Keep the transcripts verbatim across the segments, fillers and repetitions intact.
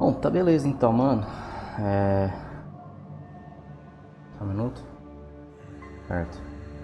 Bom, tá beleza então, mano. É... Só um minuto. Certo.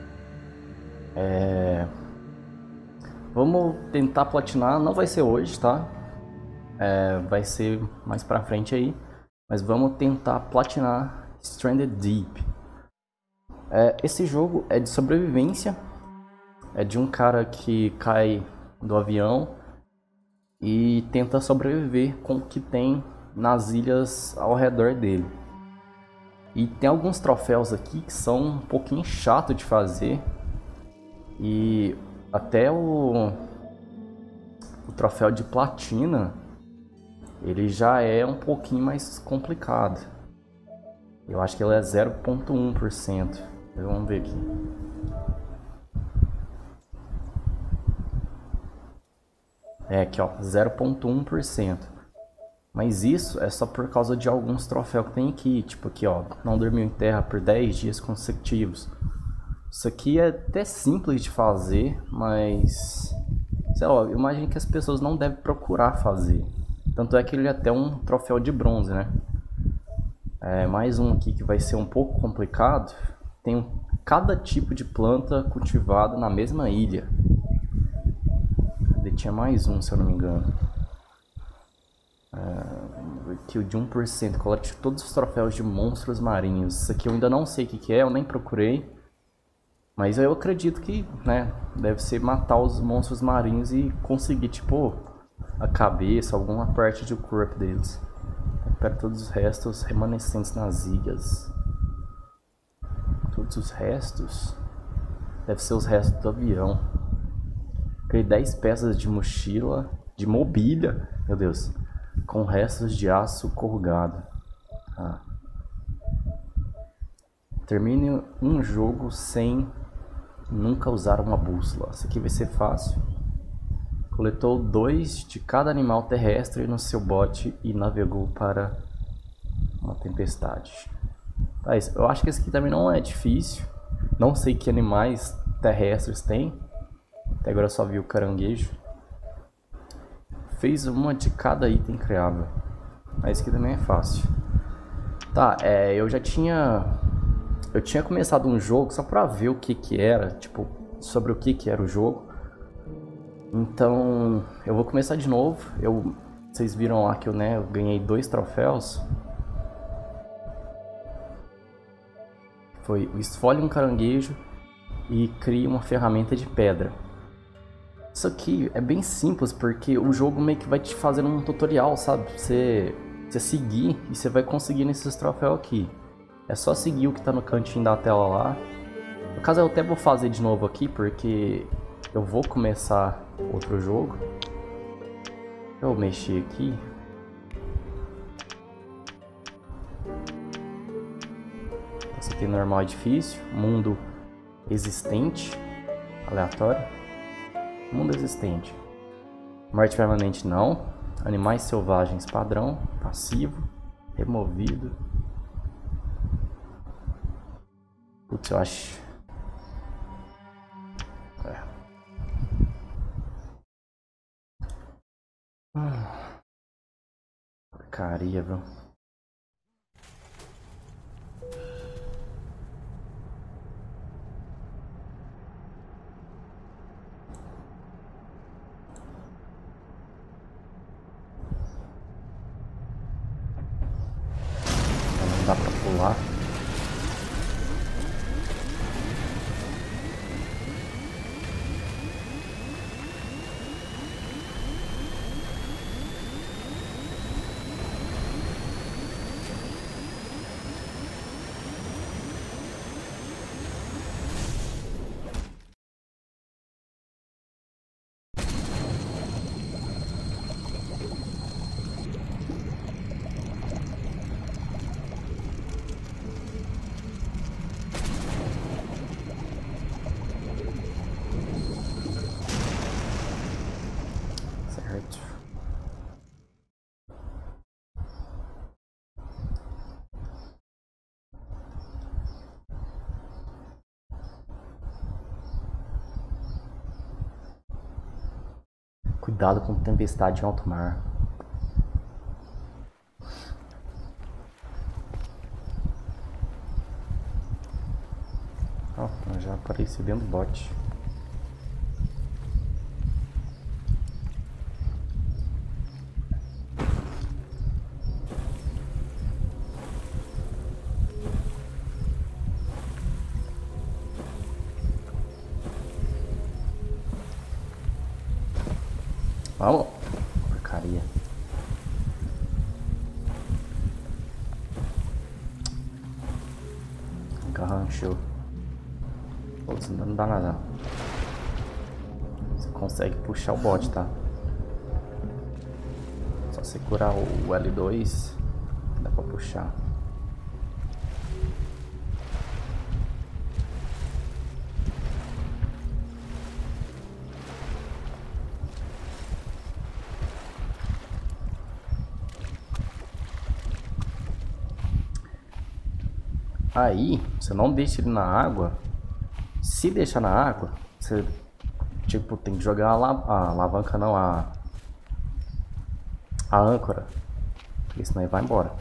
É... Vamos tentar platinar. Não vai ser hoje, tá? É... Vai ser mais pra frente aí. Mas vamos tentar platinar Stranded Deep. É... Esse jogo é de sobrevivência. É de um cara que cai do avião e tenta sobreviver com o que tem nas ilhas ao redor dele. E tem alguns troféus aqui que são um pouquinho chato de fazer. E até o, o troféu de platina, ele já é um pouquinho mais complicado. Eu acho que ele é zero vírgula um por cento. Vamos ver aqui. É aqui, ó, zero vírgula um por cento. Mas isso é só por causa de alguns troféus que tem aqui. Tipo aqui, ó, não dormiu em terra por dez dias consecutivos. Isso aqui é até simples de fazer, mas... sei lá, eu imagino que as pessoas não devem procurar fazer. Tanto é que ele é até um troféu de bronze, né? É, mais um aqui que vai ser um pouco complicado. Tem cada tipo de planta cultivada na mesma ilha. Tinha mais um, se eu não me engano. Uh, aqui o de um por cento. Colete todos os troféus de monstros marinhos. Isso aqui eu ainda não sei o que, que é, eu nem procurei. Mas eu acredito que, né, deve ser matar os monstros marinhos e conseguir, tipo, a cabeça, alguma parte do corpo deles. Recupera todos os restos remanescentes nas ilhas. Todos os restos? Deve ser os restos do avião. Criei dez peças de mochila, de mobília, meu Deus, com restos de aço corrugado. Ah. Termine um jogo sem nunca usar uma bússola. Isso aqui vai ser fácil. Coletou dois de cada animal terrestre no seu bote e navegou para uma tempestade. Ah, eu acho que esse aqui também não é difícil. Não sei que animais terrestres tem. Até agora eu só vi o caranguejo. Fez uma de cada item criável. Mas isso aqui também é fácil. Tá, é, eu já tinha... Eu tinha começado um jogo só pra ver o que que era. Tipo, sobre o que que era o jogo. Então, eu vou começar de novo. Eu, vocês viram lá que eu, né, eu ganhei dois troféus. Foi o esfolhe um caranguejo e crie uma ferramenta de pedra. Isso aqui é bem simples, porque o jogo meio que vai te fazendo um tutorial, sabe? Você, você seguir e você vai conseguindo esses troféus aqui. É só seguir o que tá no cantinho da tela lá. No caso eu até vou fazer de novo aqui, porque eu vou começar outro jogo. Eu mexi aqui. Você tem normal e difícil, mundo existente, aleatório. Mundo existente. Morte permanente não. Animais selvagens padrão. Passivo. Removido. Putz, eu acho... É. Hum. Porcaria, viu? Não dá pra pular. Certo. Cuidado com tempestade em alto mar. já apareci dentro do bot. Vamos! Porcaria. Garranchou. Putz, não dá nada. Você consegue puxar o bot, tá? Só você curar o L dois, dá pra puxar. Aí, você não deixa ele na água. Se deixar na água, você tipo tem que jogar a, la a alavanca, não, a a âncora, porque senão ele vai embora.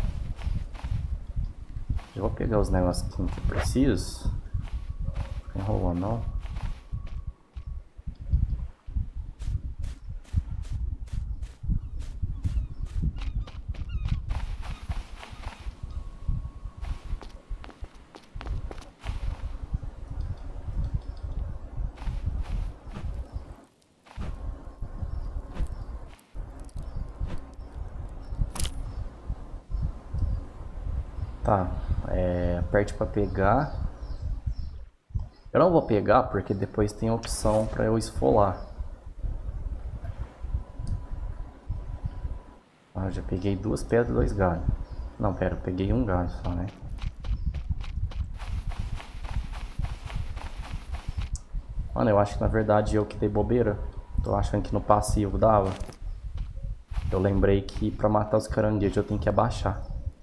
Eu vou pegar os negócios que eu preciso. Não enrolou não. Tá, é, aperte para pegar. Eu não vou pegar porque depois tem a opção para eu esfolar. Ah, já peguei duas pedras e dois galhos. Não, pera, eu peguei um galho só, né? Mano, eu acho que na verdade eu que dei bobeira. Tô achando que no passivo dava. Eu lembrei que para matar os caranguejos eu tenho que abaixar.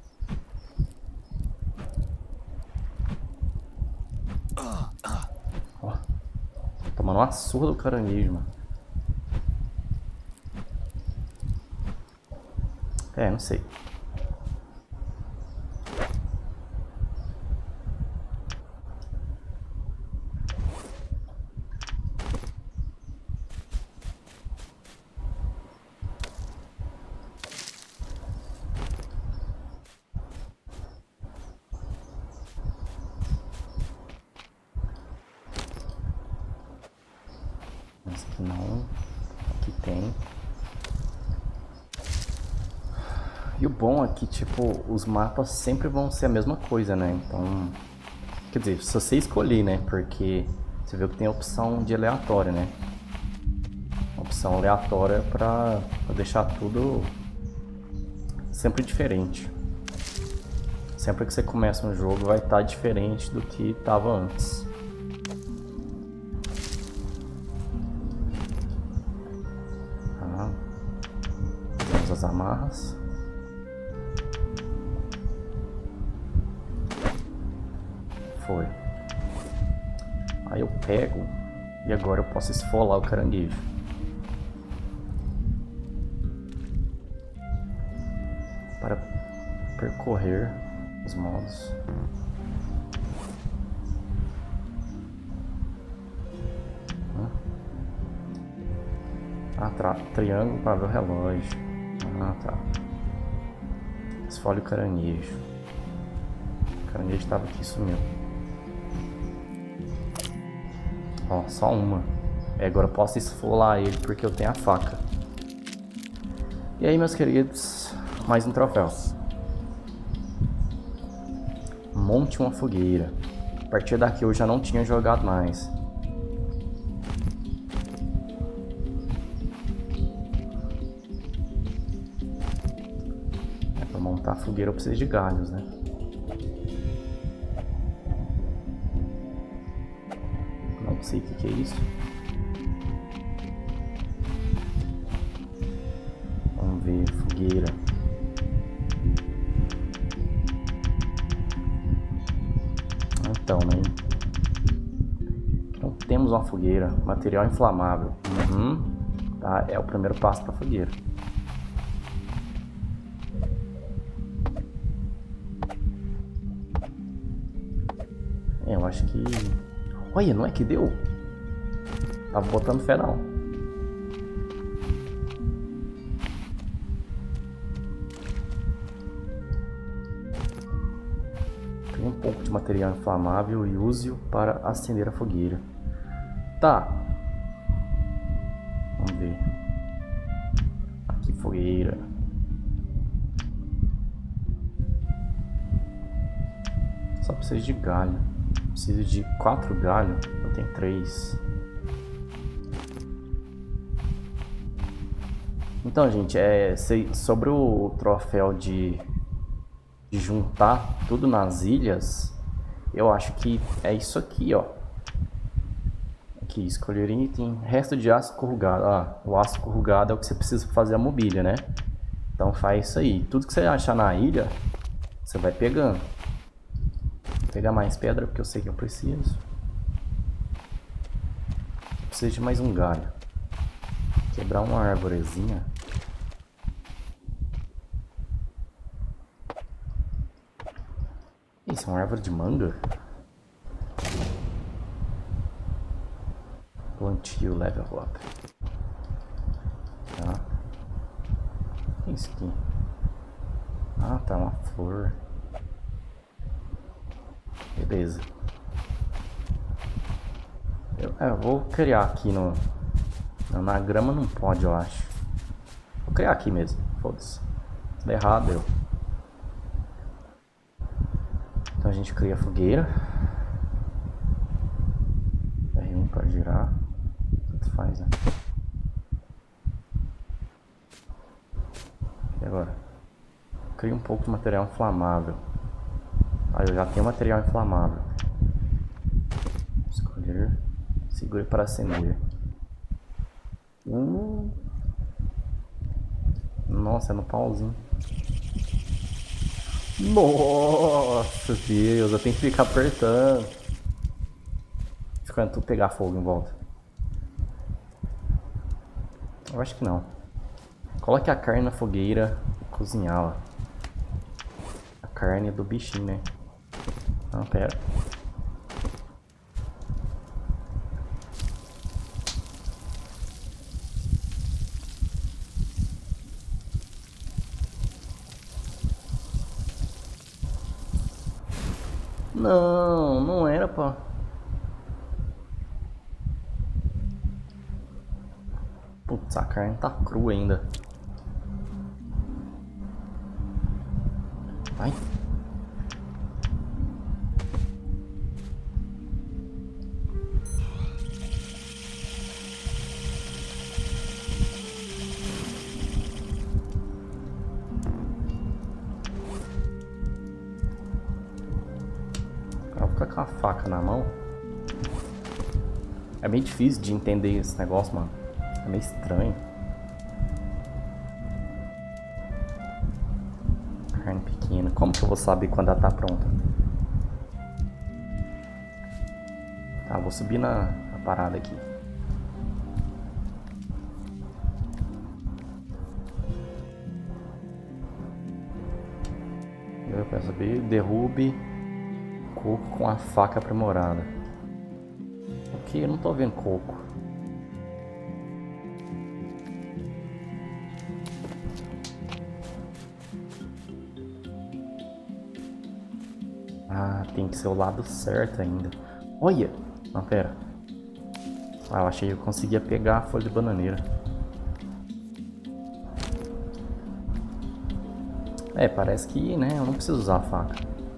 Tomando uma surra do caranguejo, mano. É, não sei. Esse aqui não. Aqui tem. E o bom é que, tipo, os mapas sempre vão ser a mesma coisa, né? Então, quer dizer, se você escolher, né? Porque você viu que tem a opção de aleatório, né? A opção aleatória pra, pra deixar tudo sempre diferente. Sempre que você começa um jogo vai estar diferente do que estava antes. Tá. Temos as amarras. Foi. Aí eu pego e agora eu posso esfolar o caranguejo. Para percorrer os modos. Ah, tá. Triângulo para ver o relógio. Ah, tá. Esfole o caranguejo. O caranguejo estava aqui, sumiu. Ó, só uma. É, agora eu posso esfolar ele porque eu tenho a faca. E aí, meus queridos, mais um troféu. Monte uma fogueira. A partir daqui eu já não tinha jogado mais. É, pra montar a fogueira eu preciso de galhos, né? Não sei o que, que é isso. Vamos ver, fogueira. Então, né? Não temos uma fogueira. Material inflamável. Uhum. Tá, é o primeiro passo para a fogueira. É, eu acho que Olha, não é que deu? Tava botando fé não. Tem um pouco de material inflamável e use-o para acender a fogueira. Tá. Vamos ver. Aqui, fogueira. Só preciso de galho. Preciso de quatro galhos. Eu tenho três. Então, gente, é sobre o troféu de, de juntar tudo nas ilhas. Eu acho que é isso aqui, ó. Aqui, escolher item, resto de aço corrugado. Ah, o aço corrugado é o que você precisa fazer a mobília, né? Então faz isso aí. Tudo que você achar na ilha, você vai pegando. Vou pegar mais pedra porque eu sei que eu preciso. Preciso de mais um galho. Quebrar uma arvorezinha. Isso é uma árvore de manga? Plantio level up. Tá. O que é isso aqui? Ah, tá, uma flor. Beleza. Eu, é, eu vou criar aqui no... Na grama não pode, eu acho. Vou criar aqui mesmo, foda-se. Se der errado, eu. Então a gente cria a fogueira. R um para girar. Tanto faz, né? E agora? Cria um pouco de material inflamável. Ah, eu já tenho material inflamável. Escolher. Segure para acender. Hum. Nossa, é no pauzinho. Nossa, Deus, eu tenho que ficar apertando. Quando tu pegar fogo em volta. Eu acho que não. Coloque a carne na fogueira e cozinhá-la. A carne é do bichinho, né? Não, pera. Não, não era pra... Putz, a carne tá crua ainda. Vai. Vou ficar com a faca na mão. É bem difícil de entender esse negócio, mano. É meio estranho. Carne pequena. Como que eu vou saber quando ela tá pronta? Tá, vou subir na, na parada aqui. Eu quero saber. Derrube coco com a faca aprimorada. Ok, eu não tô vendo coco. Ah, tem que ser o lado certo ainda. Olha! Não, pera. Ah, eu achei que eu conseguia pegar a folha de bananeira. É, parece que, né, eu não preciso usar a faca.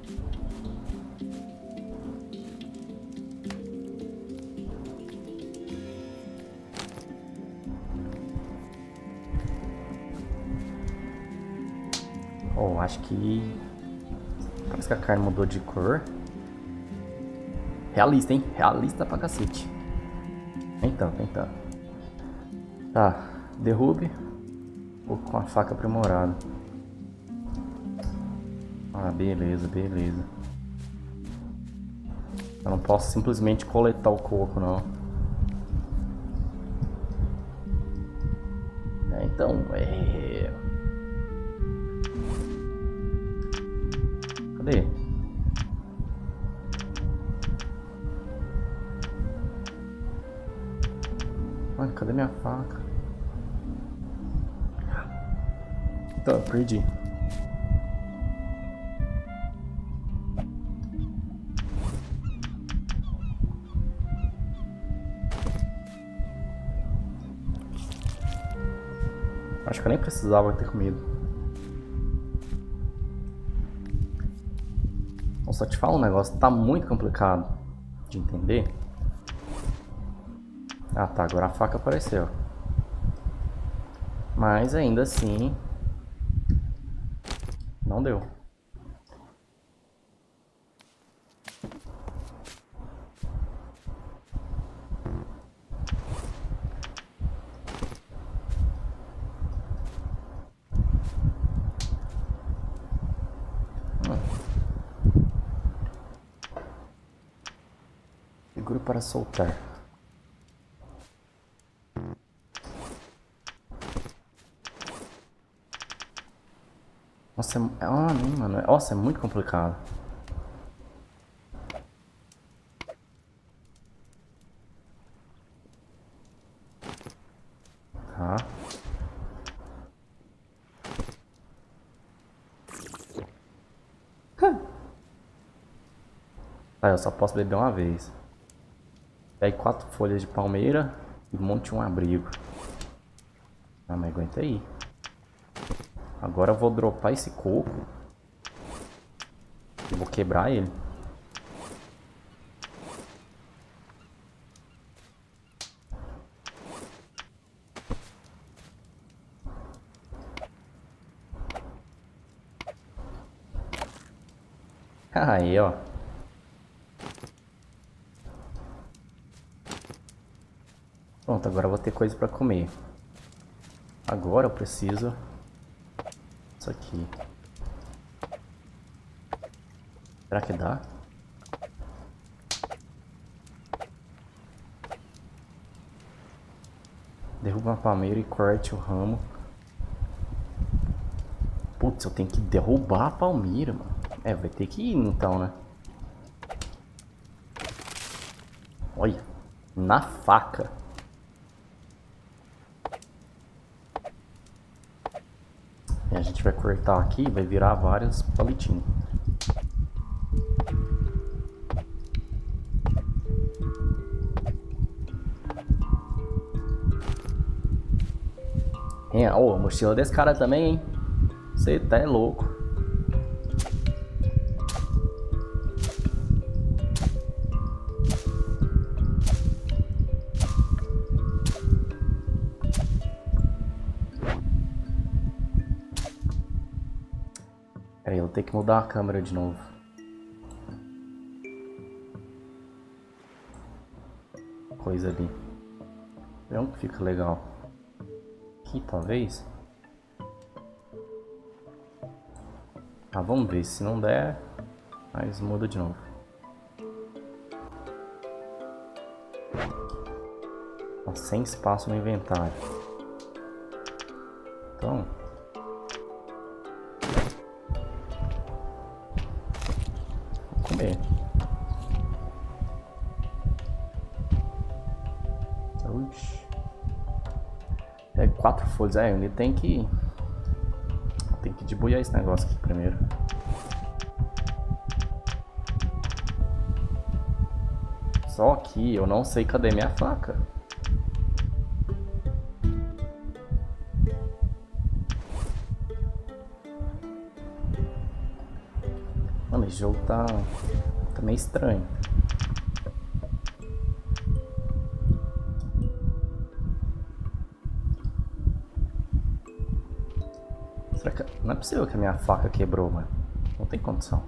Oh, acho que... Parece que a carne mudou de cor. Realista, hein? Realista pra cacete. Então, então. Tá, derrube. Ou com a faca aprimorada. Ah, beleza, beleza. Eu não posso simplesmente coletar o coco, não. É, então, é... Cadê? minha faca? Então, eu perdi. Acho que eu nem precisava ter comido. Eu só te falo um negócio, tá muito complicado de entender. Ah tá, agora a faca apareceu. Mas ainda assim... não deu. Seguro para soltar. Nossa, é... ah, não, mano. Nossa, é muito complicado. Tá. Ah, eu só posso beber uma vez. Pegue quatro folhas de palmeira e monte um abrigo. Ah, mas aguenta aí. Agora eu vou dropar esse coco. E vou quebrar ele. Aí, ó. Pronto, agora eu vou ter coisa pra comer. Agora eu preciso... isso aqui. Será que dá? Derruba uma palmeira e corte o ramo. Putz, eu tenho que derrubar a palmeira, mano. É, vai ter que ir então, né? Olha, na faca. E a gente vai cortar aqui e vai virar vários palitinhos. É, ó, a mochila desse cara também, hein? Você tá é louco. Peraí, eu vou ter que mudar a câmera de novo. Coisa ali. Vê onde fica legal. Aqui, talvez. Ah, vamos ver. Se não der, mas muda de novo. Tá sem espaço no inventário. Então... vou comer. Oxi. Pega quatro folhas. É, ele tem que... tem que debulhar esse negócio aqui primeiro. Só que eu não sei cadê minha faca. Mano, esse jogo tá, tá meio estranho. Será que... não é possível que a minha faca quebrou, mano. Não tem condição.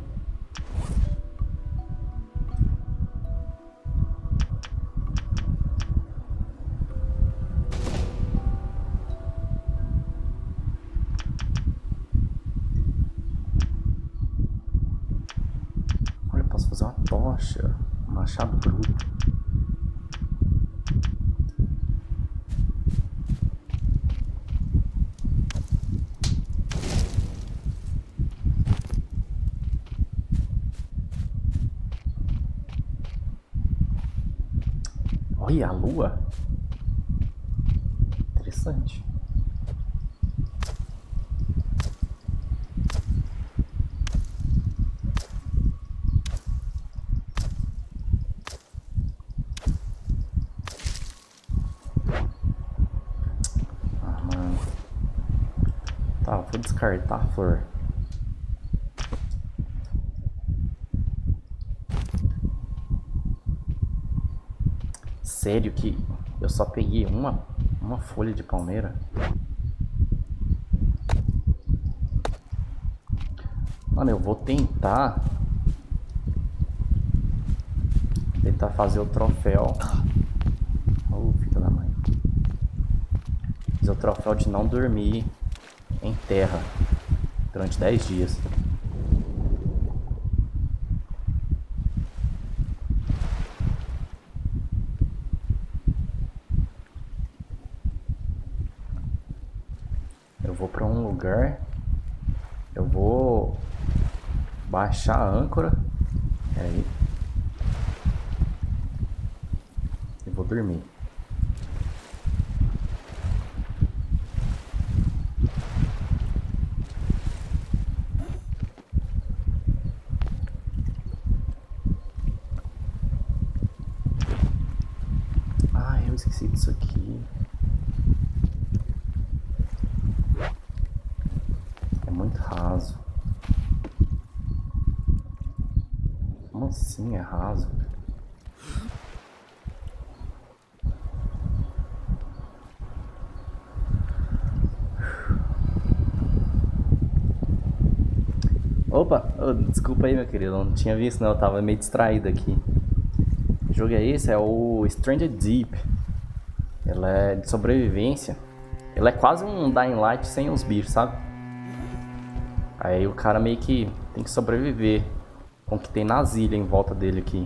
Olha, eu posso fazer uma tocha. Um machado bruto. Olha a lua. interessante. Ah, mano. Tá, vou descartar a flor. Sério que eu só peguei uma, uma folha de palmeira? Mano, eu vou tentar Tentar fazer o troféu. Oh, filho da mãe. Fazer o troféu de não dormir em terra durante dez dias. Eu vou pra um lugar. Eu vou baixar a âncora. Aí. E vou dormir. Ah, eu esqueci disso aqui. É muito raso. Como assim é raso? Opa, oh, desculpa aí, meu querido, eu não tinha visto, não, eu tava meio distraído aqui. Que jogo é esse? É o Stranded Deep. Ele é de sobrevivência. Ele é quase um Dying Light sem os bichos, sabe? Aí o cara meio que tem que sobreviver com o que tem nas ilhas em volta dele aqui.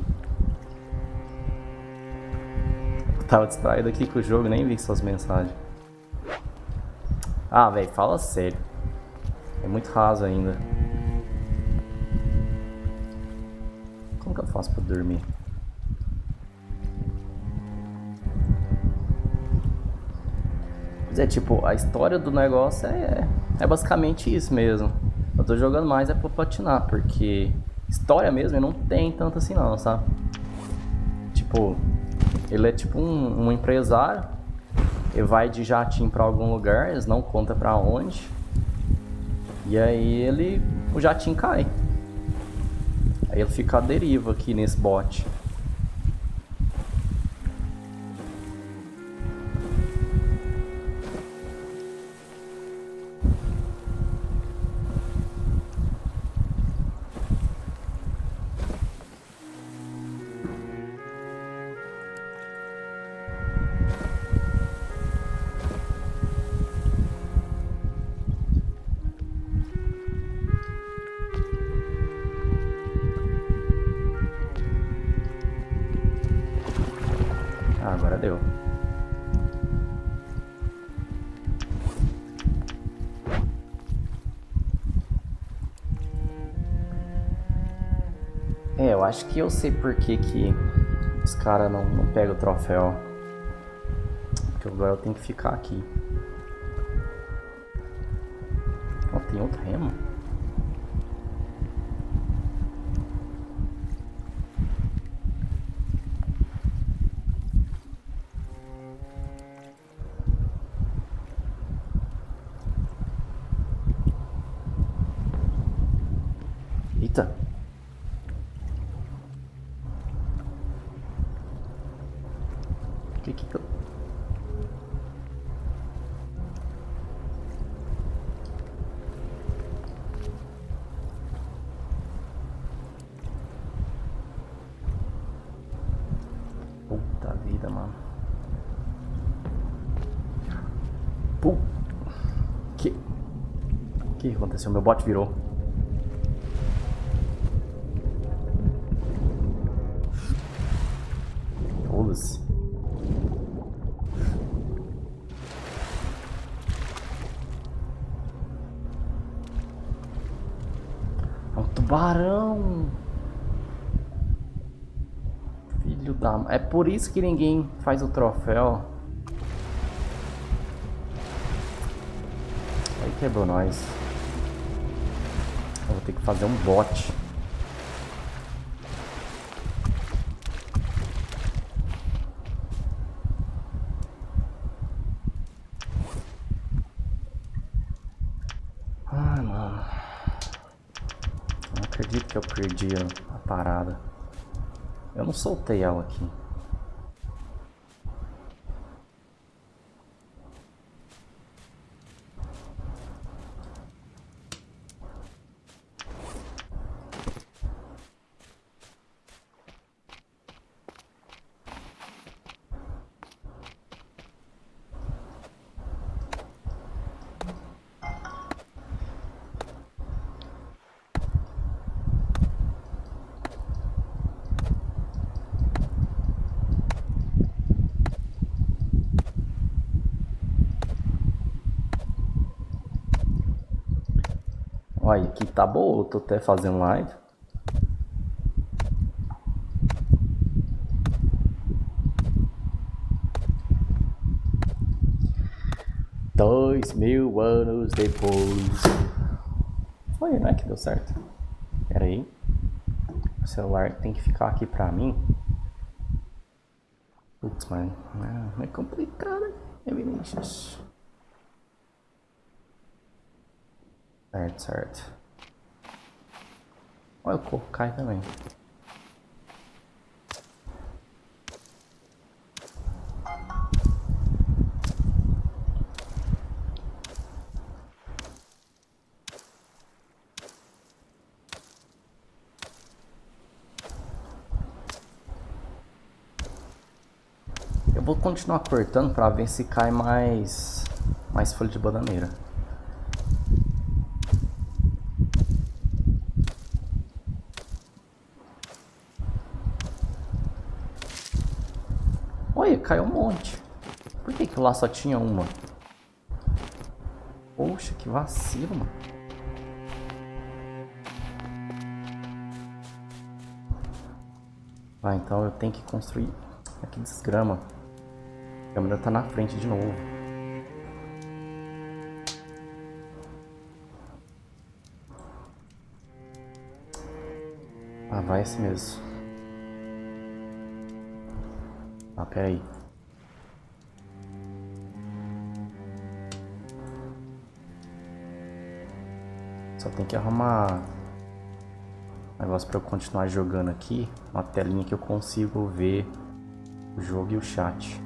Eu tava distraído aqui com o jogo, nem vi suas mensagens. Ah, velho, fala sério. É muito raso ainda. Como que eu faço pra dormir? Mas é tipo, a história do negócio é, é basicamente isso mesmo. Eu tô jogando mais é pra platinar, porque história mesmo não tem tanto assim não, sabe? Tipo, ele é tipo um, um empresário. Ele vai de jatinho pra algum lugar, eles não contam pra onde. E aí ele, o jatinho cai. Aí ele fica à deriva aqui nesse bote. Ah, agora deu. É, eu acho que eu sei por que que os caras não, não pegam o troféu. Porque agora eu tenho que ficar aqui. Ó, tem outro remo? Eita! Que que eu... Puta vida, mano. Puta... Que... O que aconteceu? Meu bot virou. Foda-se. É um tubarão. Filho da... É por isso que ninguém faz o troféu. quebrou nós. Eu vou ter que fazer um bot. Ai, mano. Não acredito que eu perdi a parada. Eu não soltei ela aqui. Olha, aqui tá boa, eu tô até fazendo live. Dois mil anos depois. Foi, não é que deu certo? Pera aí. O celular tem que ficar aqui pra mim. Putz, mano. É complicado, hein, Vinícius? Certo, certo. Olha, o coco cai também. Eu vou continuar cortando pra ver se cai mais, mais folha de bananeira. Olha, caiu um monte. Por que que lá só tinha uma? Poxa, que vacilo, mano. Ah, então eu tenho que construir. Aqui desgrama. A câmera tá na frente de novo. Ah, vai assim mesmo. Ah, pera aí. Só tem que arrumar um negócio pra eu continuar jogando aqui. Uma telinha que eu consigo ver o jogo e o chat.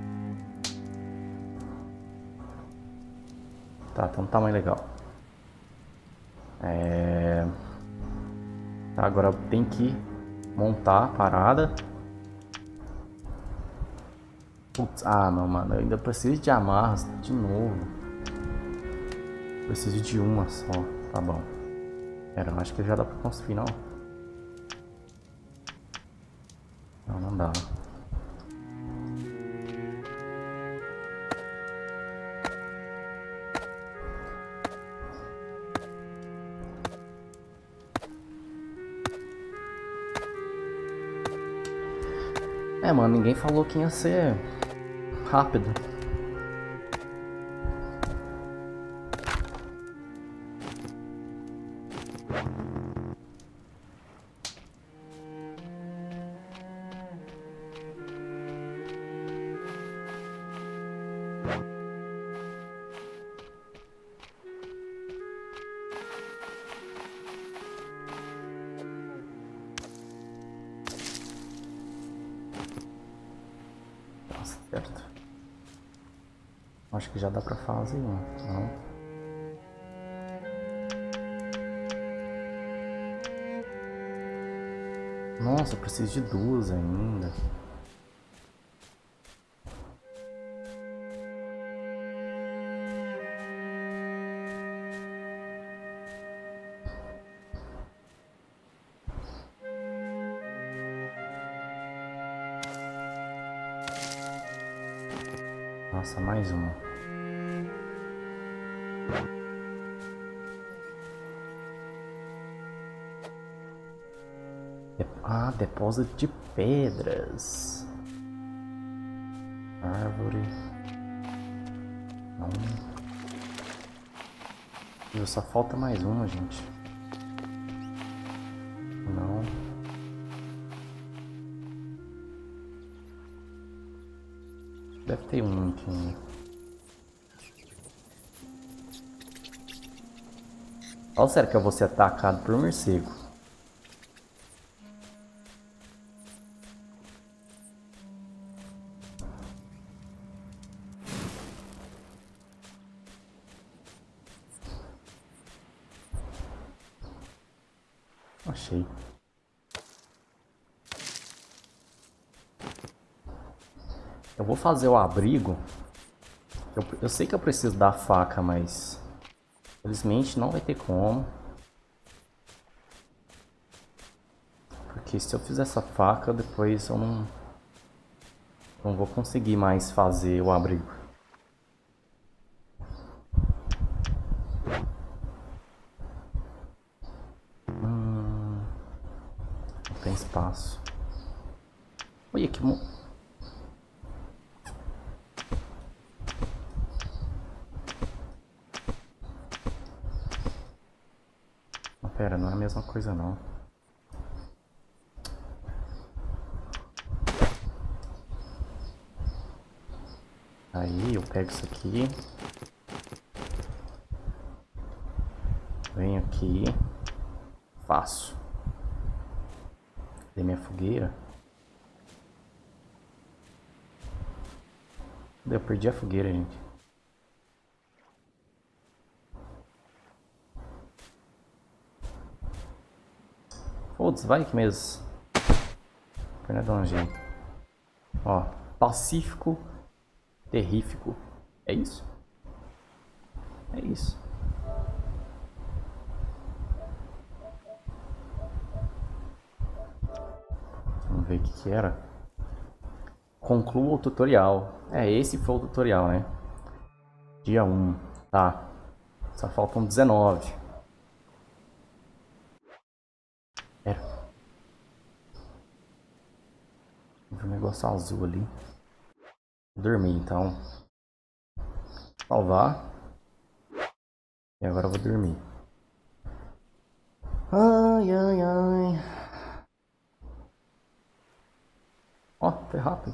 Tá, tá um tamanho legal. É... Tá, agora tem que montar a parada. Putz, ah não, mano, eu ainda preciso de amarras de novo. Preciso de uma só, tá bom. Pera, eu acho que já dá pra construir, não? Não, não dá. É, mano, ninguém falou que ia ser rápido. Certo. Acho que já dá pra fazer um, não? Nossa, eu preciso de duas ainda. Nossa, mais uma. Ah, depósito de pedras. Árvore. Não. Só falta mais uma, gente. Não. Deve ter um aqui ainda. Ou será que eu vou ser atacado por um morcego? Achei. Eu vou fazer o abrigo. Eu, eu sei que eu preciso da faca, mas infelizmente não vai ter como. Porque se eu fizer essa faca, depois eu não, não vou conseguir mais fazer o abrigo. Hum, não tem espaço. Olha que... Mo... Pera, não é a mesma coisa não. Aí eu pego isso aqui. Venho aqui. Faço. Tem minha fogueira. Eu perdi a fogueira, gente. Foda-se, vai que mesmo. Pra dar um jeito. Ó, pacífico, terrífico. É isso? É isso. Vamos ver o que que era. Conclua o tutorial. É, esse foi o tutorial, né? Dia um. Tá. Só faltam dezenove. Era. Tem um negócio azul ali. Dormir, então. Salvar. E agora eu vou dormir. Ai, ai, ai. Ó, foi rápido.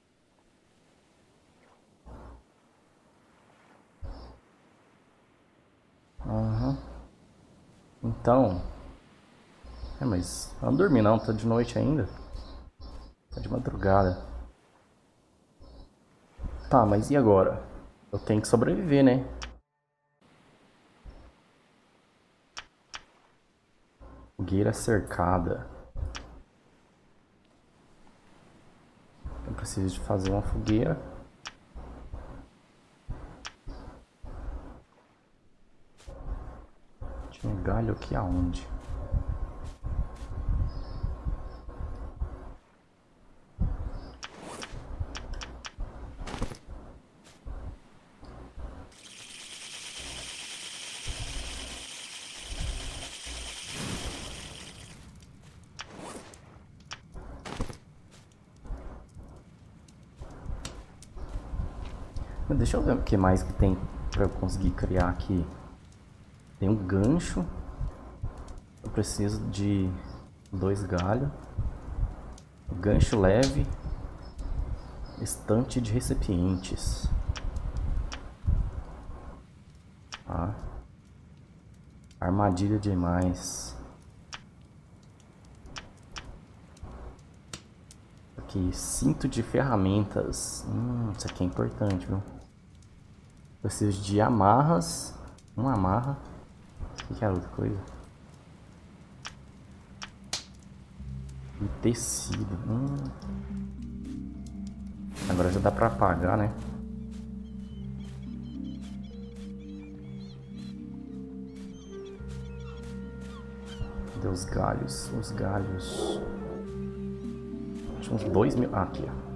Aham. Então. É, mas eu não dormi não, tá de noite ainda. Tá de madrugada. Tá, mas e agora? Eu tenho que sobreviver, né? Fogueira cercada. Eu preciso de fazer uma fogueira. Tinha um galho aqui aonde? Deixa eu ver o que mais que tem pra eu conseguir criar aqui. Tem um gancho. Eu preciso de dois galhos. Gancho leve. Estante de recipientes. Tá. Armadilha demais. Aqui, cinto de ferramentas. Hum, isso aqui é importante, viu? Preciso de amarras. Uma amarra. O que era outra coisa? E tecido. Hum. Agora já dá pra apagar, né? Cadê os galhos? Os galhos. Tinha uns dois mil. Ah, aqui, ó.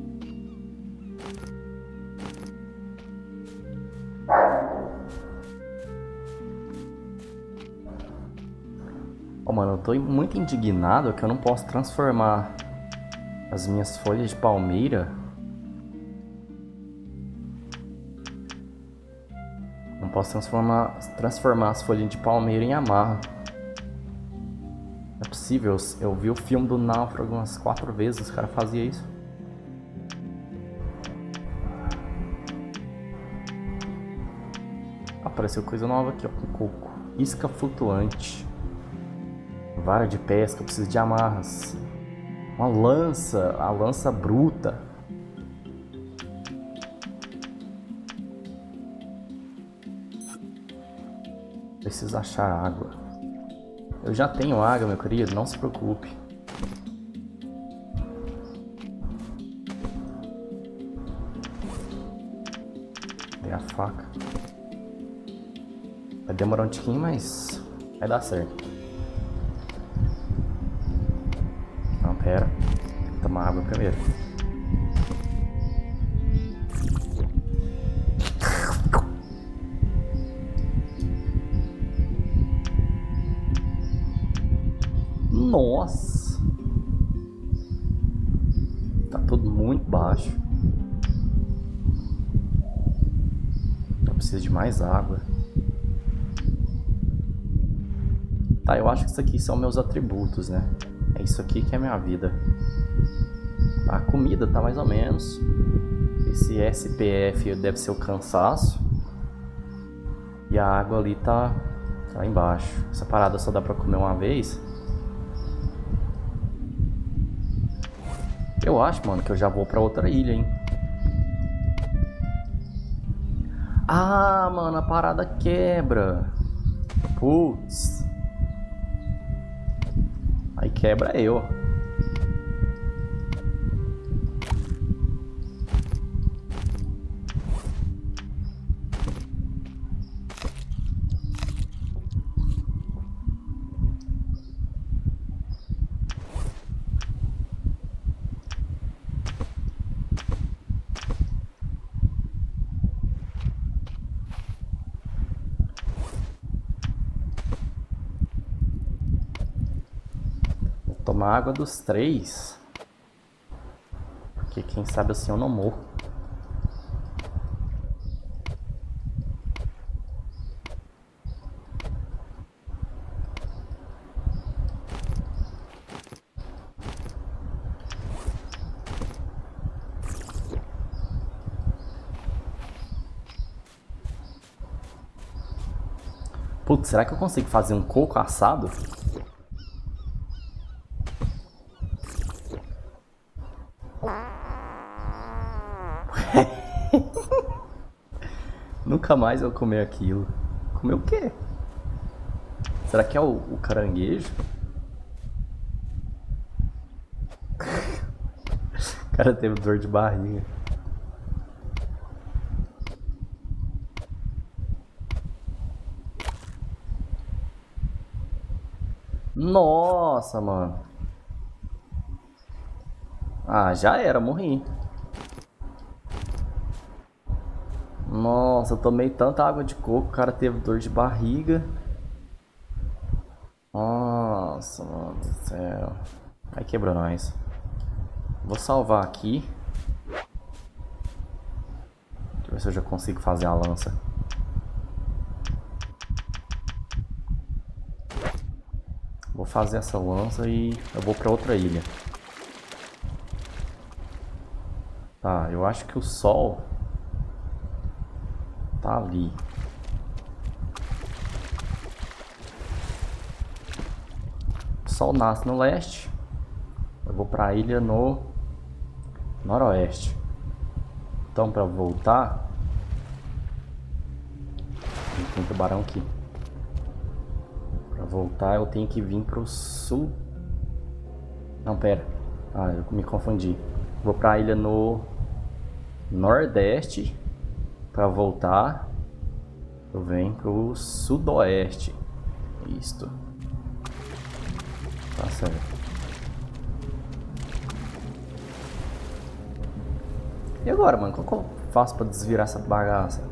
Oh, mano, eu tô muito indignado que eu não posso transformar as minhas folhas de palmeira. Não posso transformar, transformar as folhinhas de palmeira em amarra. Não é possível, eu vi o filme do Náufrago umas quatro vezes, os caras faziam isso. Apareceu coisa nova aqui, ó, com coco. Isca flutuante. Vara de pesca, preciso de amarras. Uma lança, a lança bruta. Preciso achar água. Eu já tenho água, meu querido, não se preocupe. Tem a faca. Vai demorar um tiquinho, mas vai dar certo. Não, pera. Tem que tomar água primeiro. Nossa! Tá tudo muito baixo. Eu preciso de mais água. Tá, eu acho que isso aqui são meus atributos, né? É isso aqui que é minha vida. A comida tá mais ou menos. Esse S P F deve ser o cansaço. E a água ali tá, tá lá embaixo. Essa parada só dá pra comer uma vez. Eu acho, mano, que eu já vou pra outra ilha, hein? Ah, mano, a parada quebra. Putz. Aí quebra eu. Tomar água dos três. Porque quem sabe assim eu não morro. Putz, será que eu consigo fazer um coco assado? Nunca mais eu vou comer aquilo. Comer o quê? Será que é o, o caranguejo? O cara teve dor de barriga. Nossa, mano. Ah, já era, morri. Nossa, eu tomei tanta água de coco, o cara teve dor de barriga. Nossa, mano do céu. Aí quebrou nós. Vou salvar aqui. Deixa eu ver se eu já consigo fazer a lança. Vou fazer essa lança e eu vou pra outra ilha. Tá, eu acho que o sol tá ali. O sol nasce no leste. Eu vou pra ilha no noroeste. Então, pra voltar, tem um tubarão aqui. Pra voltar, eu tenho que vir pro sul. Não, pera. Ah, eu me confundi. Vou pra ilha no nordeste. Pra voltar, eu venho pro sudoeste. Isto. Tá certo. E agora, mano? Como que eu faço pra desvirar essa bagaça?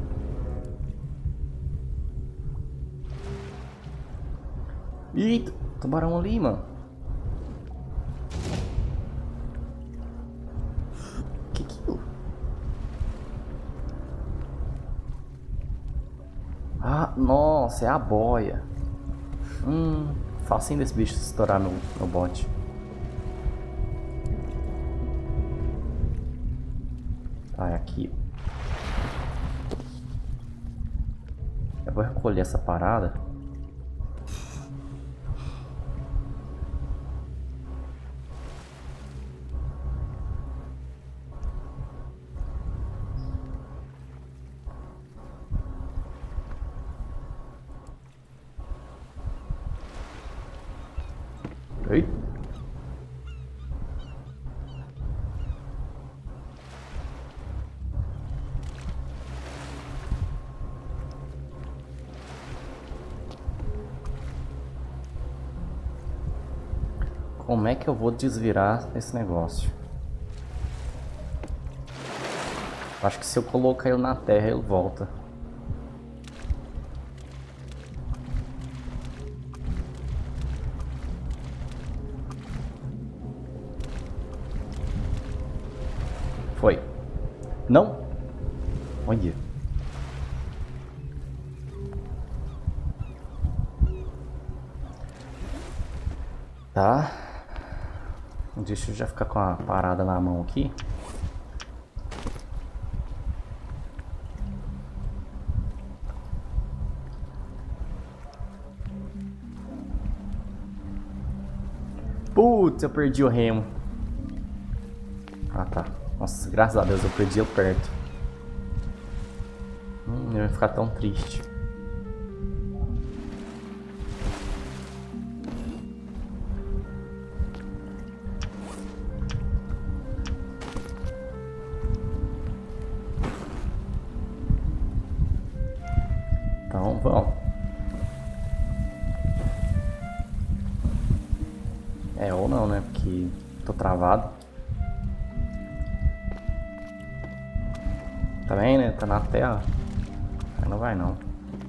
Eita, tubarão ali, mano. Que que... Nossa, é a boia. Hum, facinho desse bicho estourar meu, meu bote. Tá, é aqui. Eu vou recolher essa parada. Ei. Como é que eu vou desvirar esse negócio? Acho que se eu colocar ele na terra, ele volta. Foi. Não? Olha. Tá. Deixa eu já ficar com a parada na mão aqui. Putz, eu perdi o remo. Ah, tá. Nossa, graças a Deus eu perdi ele perto. Hum, eu ia ficar tão triste. Então, vamos. É, ou não, né? Porque tô travado. Tá bem, né? Tá na terra. Aí não vai, não.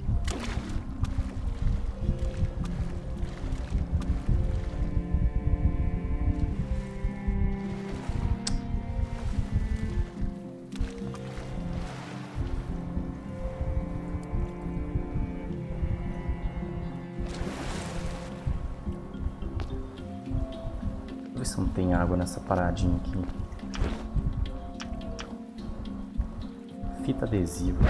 Deixa eu ver se não tem água nessa paradinha aqui. Fita adesiva.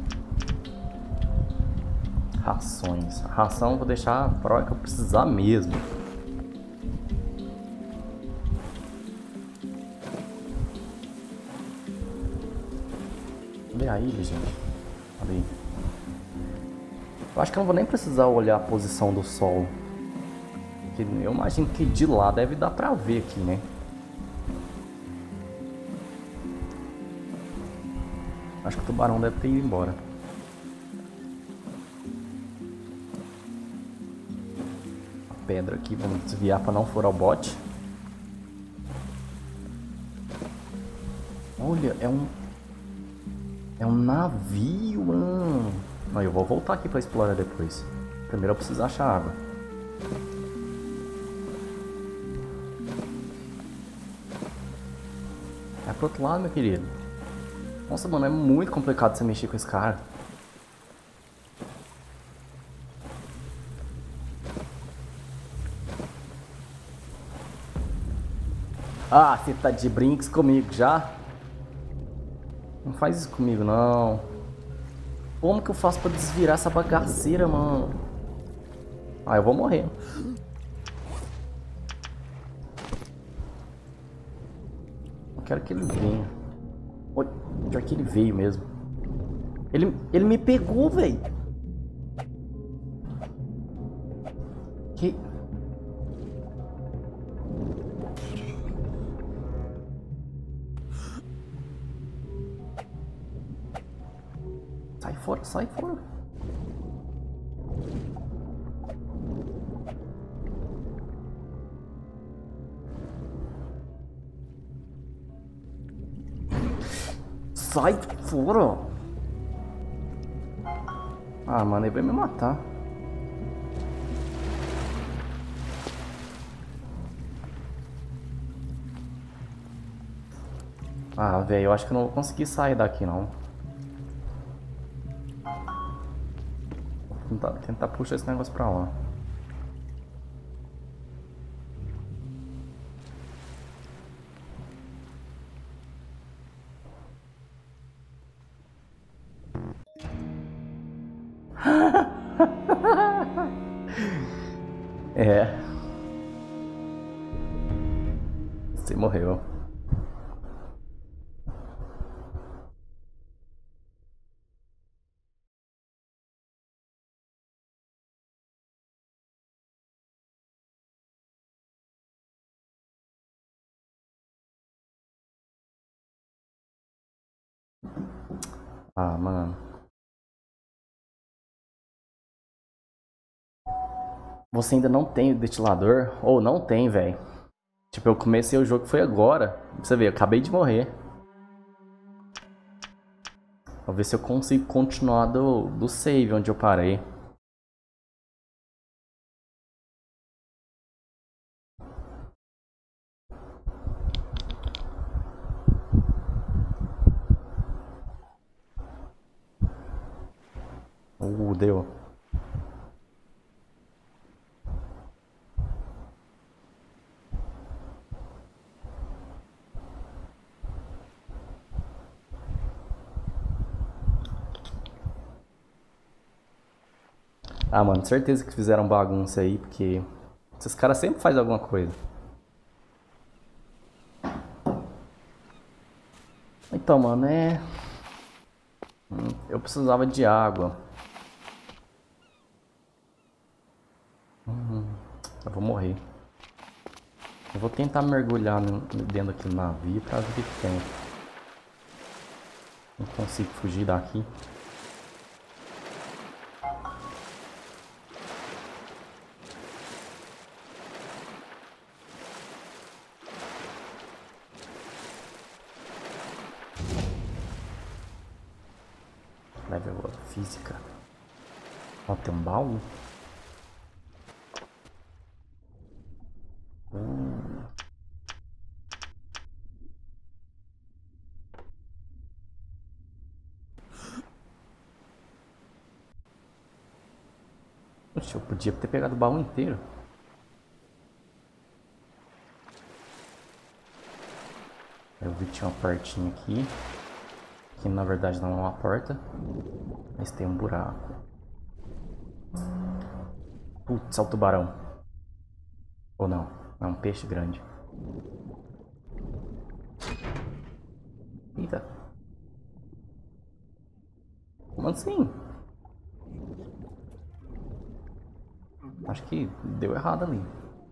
Rações. Ração eu vou deixar para hora que eu precisar mesmo. Cadê a ilha, gente? Ali. Eu acho que eu não vou nem precisar olhar a posição do sol. Porque eu imagino que de lá deve dar pra ver aqui, né? Acho que o tubarão deve ter ido embora. A pedra aqui, vamos desviar para não furar o bote. Olha, é um... É um navio, mano. Não, eu vou voltar aqui para explorar depois. Primeiro eu preciso achar água. É pro outro lado, meu querido. Nossa, mano, é muito complicado você mexer com esse cara. Ah, você tá de brinks comigo já? Não faz isso comigo, não. Como que eu faço pra desvirar essa bagaceira, mano? Ah, eu vou morrer. Eu quero que ele venha. Oi, pior que ele veio mesmo. Ele, ele me pegou, velho. Que... Sai fora, sai fora. Sai fora. Ah, mano, ele vai me matar. Ah, velho, eu acho que eu não vou conseguir sair daqui, não. tentar, tentar puxar esse negócio pra lá. É. Você morreu. Ah, mano. Você ainda não tem o destilador? Ou não tem, velho. Tipo, eu comecei o jogo foi agora. Pra você ver, eu acabei de morrer. Vou ver se eu consigo continuar do, do save onde eu parei. Uh, deu. Ah, mano, certeza que fizeram bagunça aí, porque esses caras sempre fazem alguma coisa. Então, mano, é... Eu precisava de água. Hum, eu vou morrer. Eu vou tentar mergulhar dentro aqui do navio pra ver o que tem. Não consigo fugir daqui. Level up física. Ó, tem um baú. Hum. Poxa, eu podia ter pegado o baú inteiro. Eu vi que tinha uma portinha aqui. Que na verdade não é uma porta. Mas tem um buraco. Putz, é o tubarão. Ou não, é um peixe grande. Eita. Como assim? Acho que deu errado ali.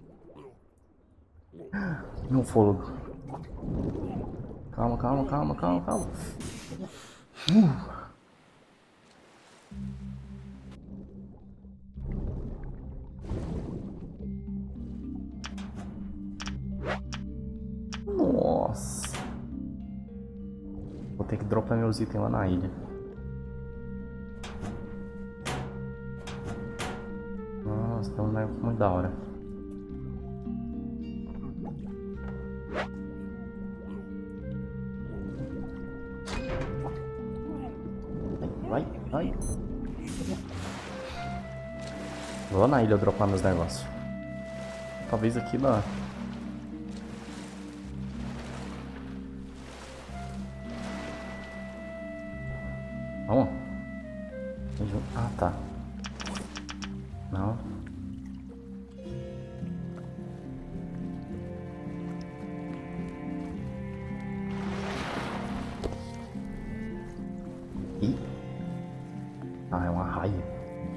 Meu fôlego. Calma, calma, calma, calma, calma. Uh. Nossa. Vou ter que dropar meus itens lá na ilha. Nossa, tem um negócio muito da hora. Vai, vai. Vou lá na ilha dropar meus negócios. Talvez aqui dá. Vamos. Ah, tá. Não. Ih. Ah, é uma raia.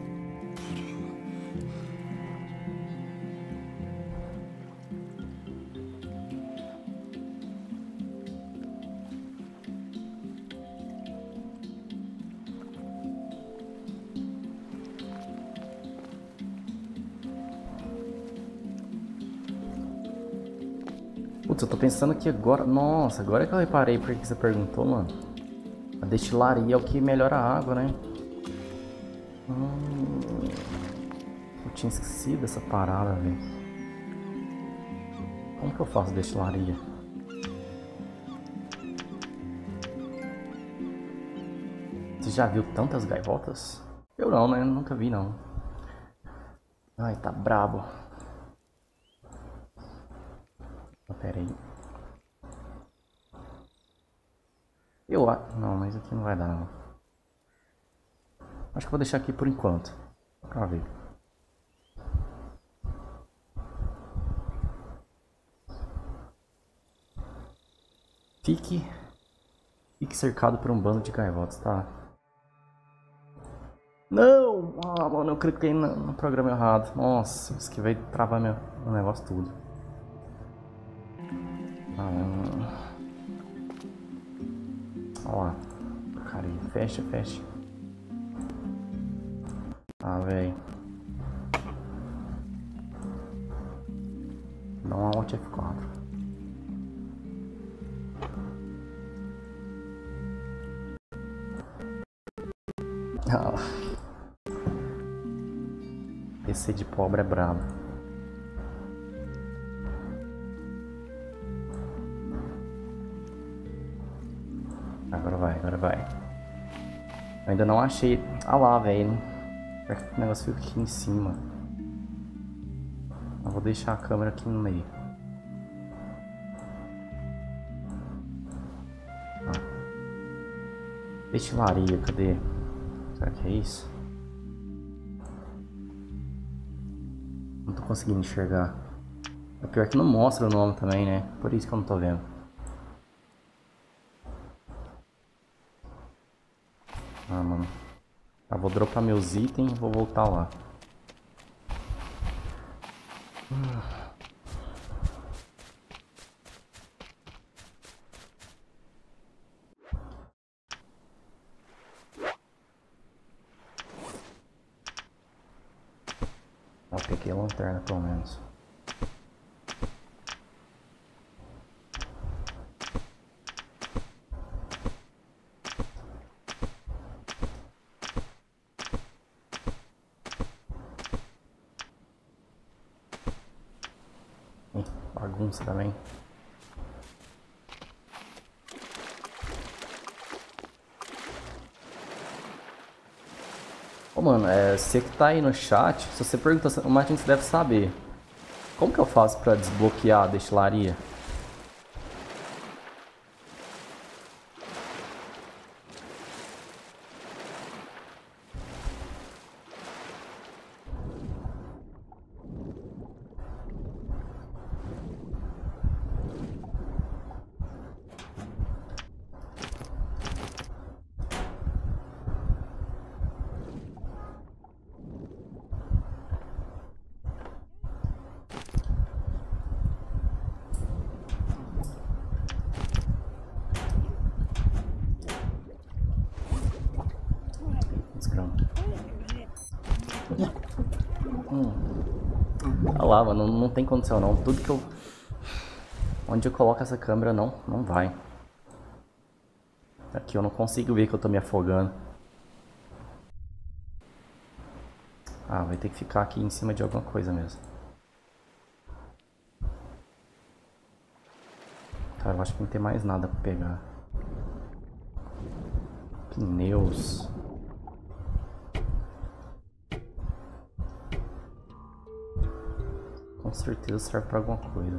Putz, eu tô pensando que agora... Nossa, agora que eu reparei porque que você perguntou, mano. A destilaria é o que melhora a água, né? Hum... Eu tinha esquecido dessa parada, velho. Como que eu faço destilaria? Você já viu tantas gaivotas? Eu não, né? Nunca vi, não. Ai, tá brabo. Oh, pera aí. Eu acho... Não, mas aqui não vai dar, não. Acho que vou deixar aqui por enquanto. Pra ver. Fique... Fique cercado por um bando de gaivotas, tá? Não! Ah, mano, eu cliquei no, no programa errado. Nossa, isso que vai travar meu, meu negócio tudo. Ah, mano. Olha lá. Cara, fecha, fecha. Ah, velho. Dá um Alt F quatro. Ah. P C de pobre é brabo. Agora vai, agora vai. Eu ainda não achei. Ah lá, velho. O negócio fica aqui em cima. Eu vou deixar a câmera aqui no meio. Ah. Destilaria, cadê? Será que é isso? Não tô conseguindo enxergar. É pior que não mostra o nome também, né? Por isso que eu não tô vendo. Ah, mano. Tá, vou dropar meus itens e vou voltar lá. Hum. Eu peguei a lanterna pelo menos. Ih, bagunça também. Ô, mano, é, você que tá aí no chat, se você pergunta, o Martins deve saber. Como que eu faço pra desbloquear a destilaria? Hum. Olha lá, mano, não, não tem condição não. Tudo que eu... Onde eu coloco essa câmera não, não vai. Aqui eu não consigo ver que eu tô me afogando. Ah, vai ter que ficar aqui em cima de alguma coisa mesmo. Tá, eu acho que não tem mais nada pra pegar. Pneus. Com certeza serve pra alguma coisa.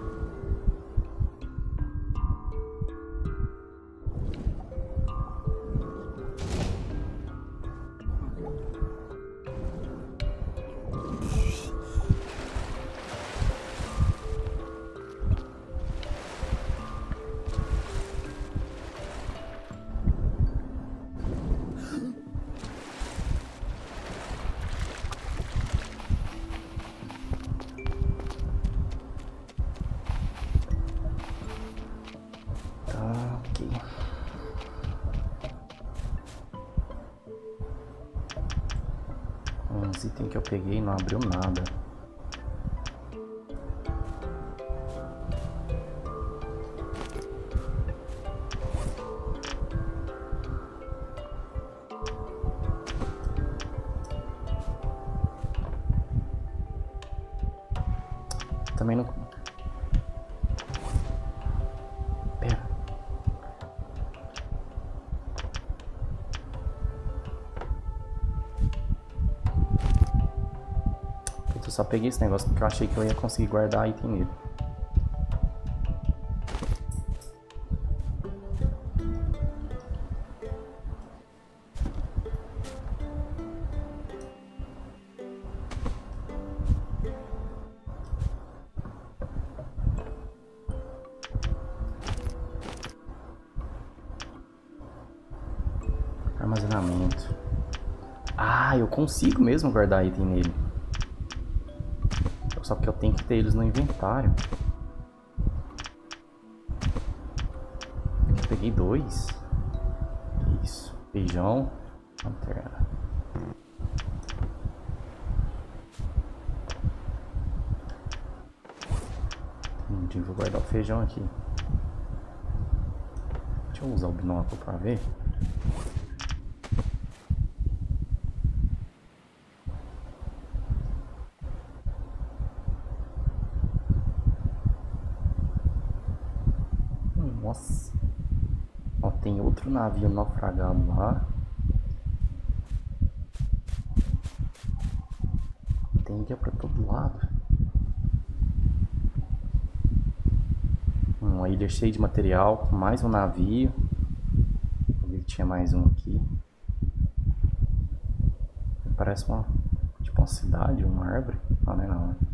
Os itens que eu peguei não abriu nada. Também não... Pera. só peguei esse negócio porque eu achei que eu ia conseguir guardar item nele. Armazenamento. Ah, eu consigo mesmo guardar item nele. Só que eu tenho que ter eles no inventário. Eu peguei dois. Isso. Feijão. Lanterna. Hum, vou guardar o feijão aqui. Deixa eu usar o binóculo pra ver. Nossa. Ó, tem outro navio naufragado lá. Tem guia pra todo lado. Uma ilha cheia de material, mais um navio. Ele tinha mais um aqui. Parece uma, tipo uma cidade, uma árvore. Ah, não é não, né?